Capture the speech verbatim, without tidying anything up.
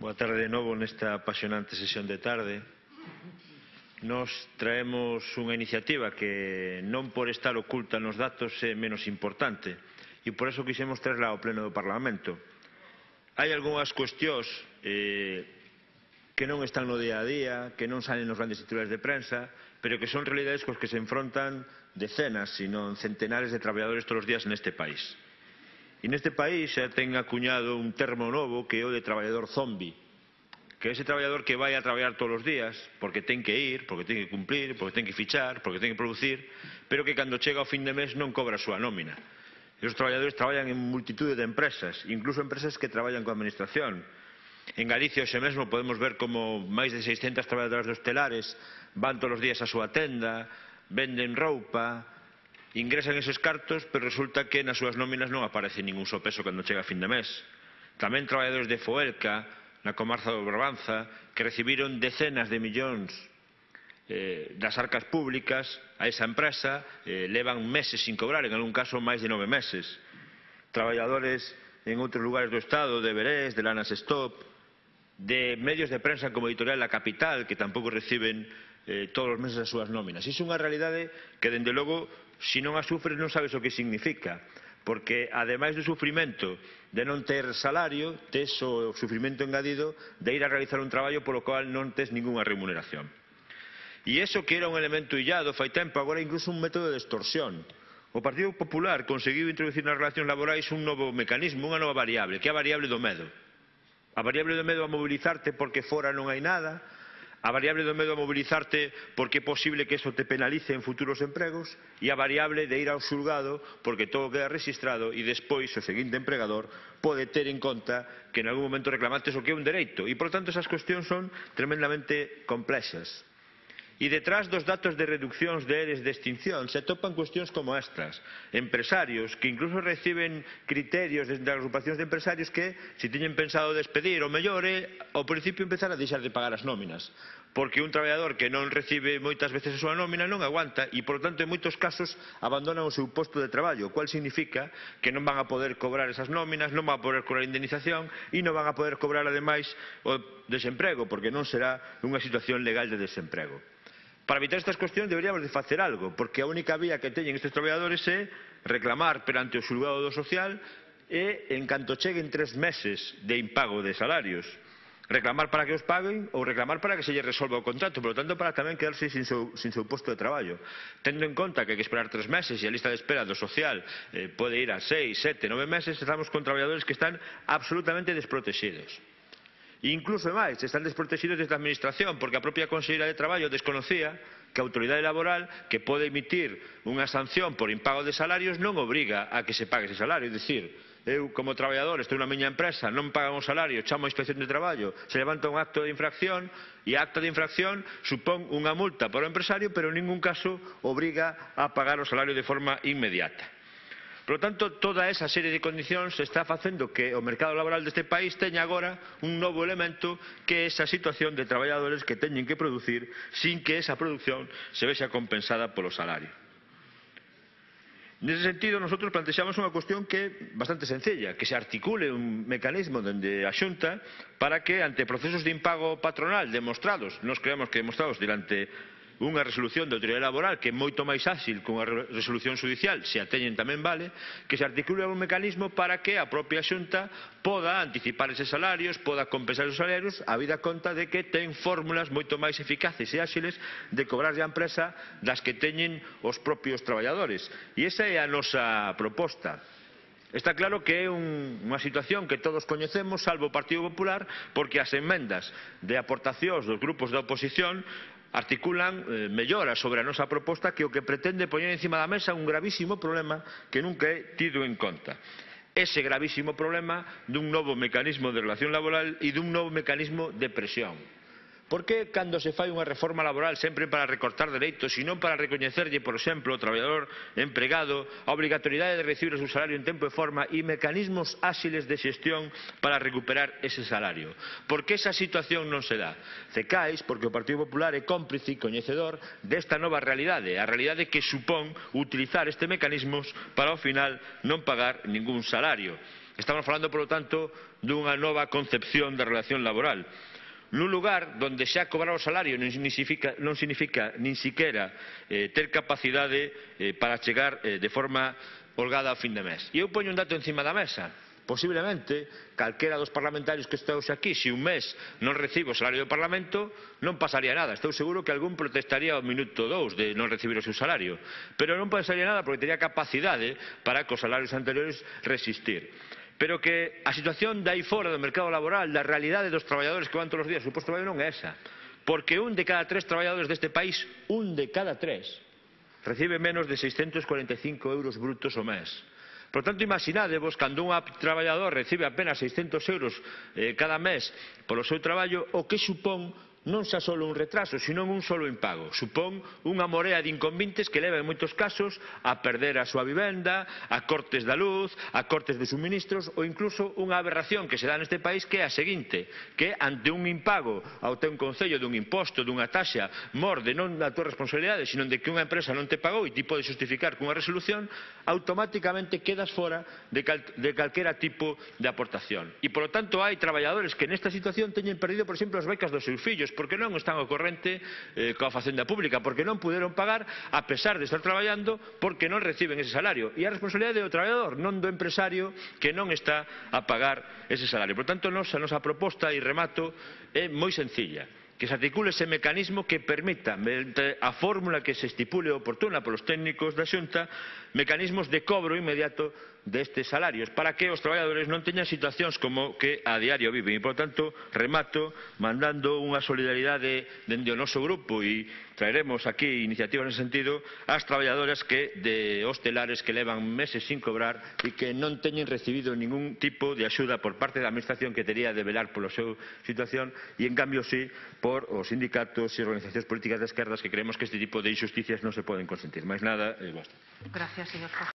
Boa tarde de novo nesta apasionante sesión de tarde. Nos traemos unha iniciativa que non por estar oculta nos datos é menos importante e por eso quixemos traerla ao Pleno do Parlamento. Hai algunhas cuestións eh, que non están no día a día, que non salen nos grandes titulares de prensa, pero que son realidades cos que se enfrontan decenas, sino centenares de traballadores todos os días neste país. E neste país xa ten acuñado un termo novo que é o de traballador zombi, que é ese traballador que vai a traballar todos os días porque ten que ir, porque ten que cumplir, porque ten que fichar, porque ten que producir, pero que cando chega ao fin de mes non cobra a súa nómina. E os traballadores traballan en multitude de empresas, incluso empresas que traballan coa administración. En Galicia hoxe mesmo podemos ver como máis de seiscentas traballadoras de hostelares van todos os días á súa tenda, venden roupa, ingresan eses cartos, pero resulta que nas súas nóminas non aparece ningún só peso cando chega a fin de mes. Tamén traballadores de Foelca, na comarca do Brabanza, que recibiron decenas de millóns eh, das arcas públicas a esa empresa, eh, levan meses sin cobrar, en algún caso máis de nove meses. Traballadores en outros lugares do Estado, de Berés, de Lanas Stop, de medios de prensa como Editorial La Capital, que tampouco reciben eh, todos os meses as súas nóminas. Iso é unha realidade que, dende logo, se non a sufres non sabes o que significa, porque ademais do sufrimento de non ter salario, tes o sufrimento engadido de ir a realizar un traballo polo cual non tes ningunha remuneración. E iso que era un elemento illado fai tempo, agora incluso un método de extorsión. O Partido Popular conseguiu introducir nas relacións laborais un novo mecanismo, unha nova variable, que é a variable do medo. A variable do medo a mobilizarte porque fora non hai nada, a variable do medo a mobilizarte porque é posible que eso te penalice en futuros empregos e a variable de ir ao xulgado porque todo queda registrado e despois o seguinte empregador pode ter en conta que en algún momento reclamaste o que é un dereito e, por tanto, esas cuestións son tremendamente complexas. E detrás dos datos de reduccións de eres de extinción se atopan cuestións como estas. Empresarios que incluso reciben criterios desde as agrupacións de empresarios que, se teñen pensado despedir, o mellor é ao principio empezar a deixar de pagar as nóminas. Porque un traballador que non recibe moitas veces a súa nómina non aguanta e, por tanto, en moitos casos abandonan o seu posto de traballo, o cual significa que non van a poder cobrar esas nóminas, non van a poder cobrar a indemnización e non van a poder cobrar, ademais, o desemprego, porque non será unha situación legal de desemprego. Para evitar estas cuestións deberíamos de facer algo, porque a única vía que teñen estes traballadores é reclamar perante o xulgado do social e, en canto cheguen tres meses de impago de salarios, reclamar para que os paguen ou reclamar para que se lle resolva o contrato, por lo tanto, para tamén quedarse sin seu, sin seu posto de traballo. Tendo en conta que hai que esperar tres meses e a lista de espera do social eh, pode ir a seis, sete, nove meses, estamos con traballadores que están absolutamente desprotegidos. E incluso máis, están desprotegidos desde a Administración, porque a propia Conselleira de Traballo desconocía que a Autoridade Laboral, que pode emitir unha sanción por impago de salarios, non obriga a que se pague ese salario. É dicir, eu como traballador estou na miña empresa, non pagan o salario, chamo a Inspección de Traballo, se levanta un acto de infracción e a acto de infracción supón unha multa para o empresario, pero en ningún caso obriga a pagar o salario de forma inmediata. Por lo tanto, toda esa serie de condicións está facendo que o mercado laboral deste país teña agora un novo elemento que é esa situación de traballadores que teñen que producir sin que esa produción se vexa compensada polo salario. Nese sentido, nosotros plantexamos unha cuestión que é bastante sencilla, que se articule un mecanismo dende a Xunta para que, ante procesos de impago patronal demostrados, nos creemos que demostrados durante unha resolución de autoridade laboral que é moito máis áxil que unha resolución judicial, se a teñen tamén vale, que se articule un mecanismo para que a propia Xunta poda anticipar eses salarios, poda compensar os salarios, habida conta de que ten fórmulas moito máis eficaces e áxiles de cobrar a empresa das que teñen os propios traballadores. E esa é a nosa proposta. Está claro que é un, unha situación que todos coñecemos, salvo o Partido Popular, porque as enmendas de aportacións dos grupos da oposición articulan eh, melloras sobre a nosa proposta que o que pretende poñer encima da mesa un gravísimo problema que nunca é tido en conta. Ese gravísimo problema dun novo mecanismo de relación laboral e dun novo mecanismo de presión. Por que cando se fai unha reforma laboral sempre para recortar dereitos e non para recoñecerlle, por exemplo, ao traballador empregado a obrigatoriedade de recibir o seu salario en tempo e forma e mecanismos áxiles de xestión para recuperar ese salario? Por que esa situación non se dá? Cecais, porque o Partido Popular é cómplice e coñecedor desta nova realidade, a realidade que supón utilizar este mecanismos para ao final non pagar ningún salario. Estamos falando, polo tanto, dunha nova concepción da relación laboral. Nun lugar onde xa cobrar o salario non significa, non significa nin siquiera eh, ter capacidade eh, para chegar eh, de forma holgada ao fin de mes. E eu poño un dato encima da mesa. Posiblemente, calquera dos parlamentarios que estamos aquí, se un mes non recibo o salario do Parlamento, non pasaría nada. Estou seguro que algún protestaría ao minuto dous de non recibir o seu salario. Pero non pasaría nada porque tería capacidade para que os salarios anteriores resistir. Pero que a situación de aí fora do mercado laboral, da realidade dos traballadores que van todos os días ao posto de traballo non é esa. Porque un de cada tres traballadores deste país, un de cada tres, recibe menos de seiscentos cuarenta e cinco euros brutos ao mes. Por tanto, imaginadevos, cando un traballador recibe apenas seiscentos euros eh, cada mes polo seu traballo, o que supón non xa só un retraso, sino un solo impago. Supón unha morea de inconvintes que leva en moitos casos a perder a súa vivenda, a cortes da luz, a cortes de suministros ou incluso unha aberración que se dá neste país que é a seguinte, que ante un impago ao teu concello dun imposto, dunha taxa, morde non da tua responsabilidade, sino de que unha empresa non te pagou e ti podes justificar cunha resolución, automáticamente quedas fora de, cal, de calquera tipo de aportación. E, polo tanto, hai traballadores que nesta situación teñen perdido, por exemplo, as becas dos seus fillos, porque non están ao corrente eh, coa facenda pública, porque non puderon pagar a pesar de estar traballando, porque non reciben ese salario. E a responsabilidade do traballador, non do empresario que non está a pagar ese salario. Por tanto, nos, a nosa proposta, e remato, é moi sencilla. Que se articule ese mecanismo que permita, mediante a fórmula que se estipule oportuna polos técnicos da Xunta, mecanismos de cobro inmediato destes salarios, para que os traballadores non teñan situacións como que a diario viven. E, por tanto, remato mandando unha solidaridade dende o noso grupo e traeremos aquí iniciativas nese sentido ás traballadoras que de hostelares que levan meses sin cobrar e que non teñen recibido ningún tipo de axuda por parte da administración que tería de velar pola súa situación e, en cambio, sí, por os sindicatos e organizacións políticas de esquerdas que creemos que este tipo de injusticias non se poden consentir. Mais nada, e basta. Gracias, señor.